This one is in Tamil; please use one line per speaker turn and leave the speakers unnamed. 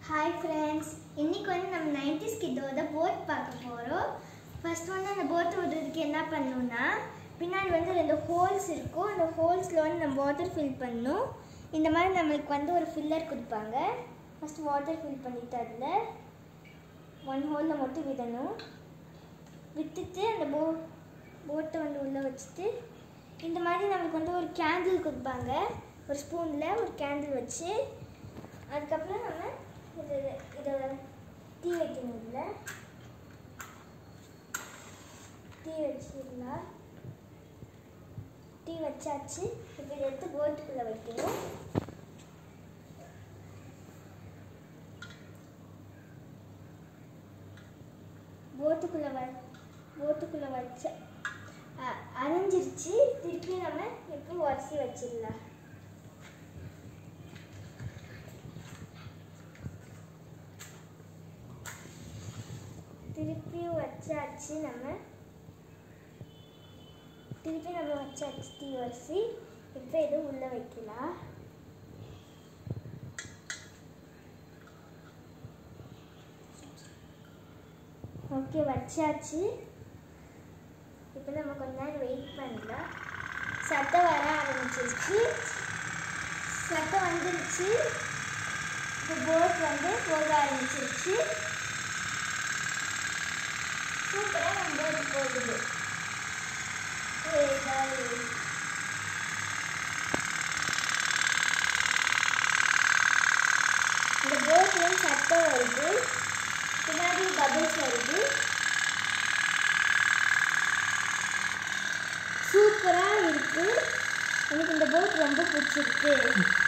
Hi friends, இன்னைக்கு வந்து நம்ம 90s கிட்டோட போட் பார்க்க போறோம். ஃபர்ஸ்ட் வந்து அந்த போட் ஓடுறதுக்கு என்ன பண்ணனும்னா பின்னாடி வந்து ரெண்டு ஹோல்ஸ் இருக்கும். அந்த ஹோல்ஸ்ல வந்து நம்ம வாட்டர் ஃபில் பண்ணனும். இந்த மாதிரி நமக்கு வந்து ஒரு ஃபில்லர் கொடுப்பாங்க. ஃபர்ஸ்ட் வாட்டர் ஃபில் பண்ணிட்டு அதுல ஒன் ஹோல்ல மட்டும் விடணும். விட்டுட்டு அந்த போட்டை வந்து உள்ள வச்சிட்டு இந்த மாதிரி நமக்கு வந்து ஒரு கேண்டில் கொடுப்பாங்க. ஒரு ஸ்பூன்ல ஒரு கேண்டில் வச்சு அதுக்கப்புறம் நம்ம இதோட டீ வைக்கணும். இல்லை டீ வச்சிடலாம். டீ வச்சாச்சு. இப்போ இதை எடுத்து போட்டுக்குள்ளே வைக்கணும். போட்டுக்குள்ளே வச்ச அரைஞ்சிருச்சு. திருப்பி நம்ம இப்போ உரசி வச்சிடலாம். திருப்பி வச்சாச்சு. வச்சாச்சு டீ வரிசி. இப்போ இது உள்ள வைக்கலாம். ஓகே, வச்சாச்சு. இப்போ நம்ம கொஞ்ச நேரம் வெயிட் பண்ணலாம். சத்தம் வர ஆரம்பிச்சிருச்சு. சத்தம் வந்துருச்சு. இப்போ போட் வந்து போக ஆரம்பிச்சிருச்சு. சூப்பராக நம்ம போட் போகுது. இந்த போட்ல சத்தம் வருது. பின்னாடி பபிள்ஸ் வருது. சூப்பராக இருக்கு. எனக்கு இந்த போட் ரொம்ப பிடிச்சிருக்கு.